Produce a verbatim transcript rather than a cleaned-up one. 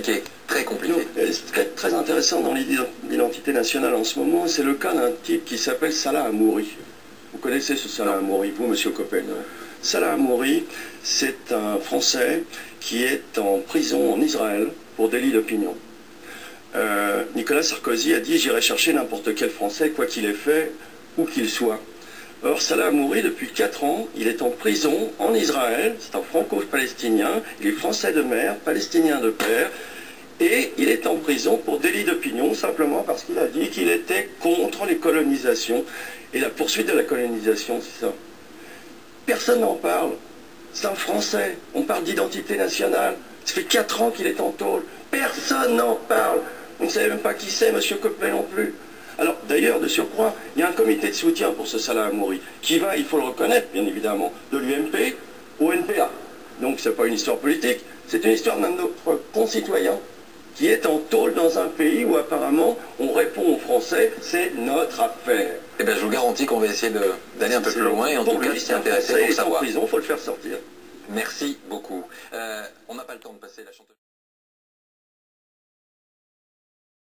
Très compliqué. Donc, ce qui est très intéressant dans l'identité nationale en ce moment, c'est le cas d'un type qui s'appelle Salah Hamouri. Vous connaissez ce Salah Hamouri, vous, monsieur Coppel? Salah Hamouri, c'est un Français qui est en prison en Israël pour délit d'opinion. Euh, Nicolas Sarkozy a dit « J'irai chercher n'importe quel Français, quoi qu'il ait fait, où qu'il soit ». Or, Salah Hamouri, depuis quatre ans, il est en prison en Israël, c'est un franco-palestinien, il est français de mère, palestinien de père, et il est en prison pour délit d'opinion, simplement parce qu'il a dit qu'il était contre les colonisations, et la poursuite de la colonisation, c'est ça. Personne n'en parle, c'est un Français, on parle d'identité nationale, ça fait quatre ans qu'il est en tôle, personne n'en parle, vous ne savez même pas qui c'est, monsieur Coppel non plus. Alors, d'ailleurs, de surcroît, il y a un comité de soutien pour ce Salah Hamouri, qui va, il faut le reconnaître, bien évidemment, de l'U M P au N P A. Donc, ce n'est pas une histoire politique, c'est une histoire d'un de notre concitoyen qui est en tôle dans un pays où, apparemment, on répond aux Français, c'est notre affaire. Eh bien, je vous garantis qu'on va essayer d'aller un peu plus loin, et en tout cas, c'est intéressant pour savoir. Il est en prison, il faut le faire sortir. Merci beaucoup. Euh, on n'a pas le temps de passer la chanteuse.